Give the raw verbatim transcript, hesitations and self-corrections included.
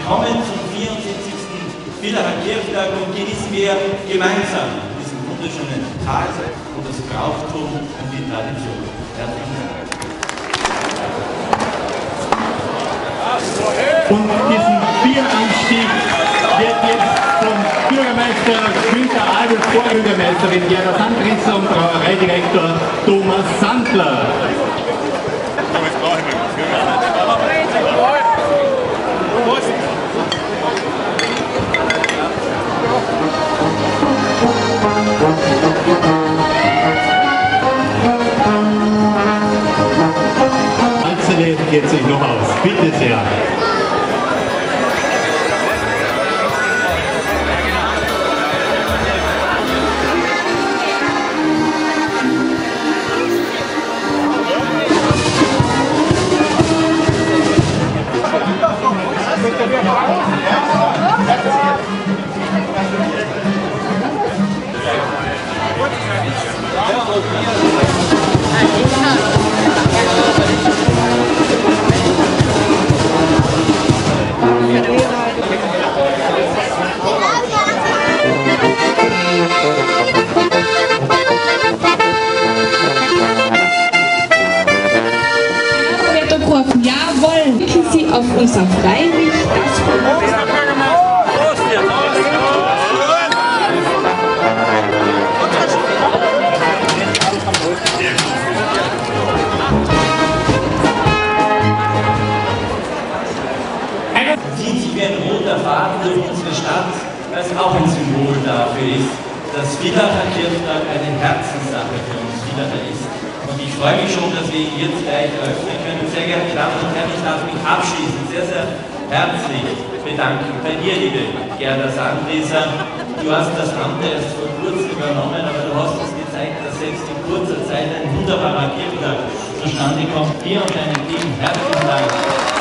Willkommen zum vierundsiebzigsten Villacher Kirchtag und genießen wir gemeinsam diesen wunderschönen Tag und das Brauchtum und die Tradition. Herzlichen Dank. Und diesen Bieranstieg wird jetzt vom Bürgermeister Günther Albert, Vorbürgermeisterin Gerda Sandrisser und Brauereidirektor Thomas Sandler. Alzele geht sich noch aus. Bitte sehr. Jawohl, klicken Sie auf unser Freilicht, das zieht sich wie ein roter Faden durch unsere Stadt, was auch ein Symbol dafür ist, dass Villacher Kirchtag eine Herzenssache für uns Villacher ist. Und ich freue mich schon, dass wir ihn jetzt gleich eröffnen können. Sehr geehrte Damen und Herren, ich darf mich abschließend sehr, sehr herzlich bedanken bei dir, liebe Gerda Sandrisser. Du hast das Amt erst vor kurzem übernommen, aber du hast uns gezeigt, dass selbst in kurzer Zeit ein wunderbarer Kirchtag zustande kommt. Dir und deinem Team herzlichen Dank.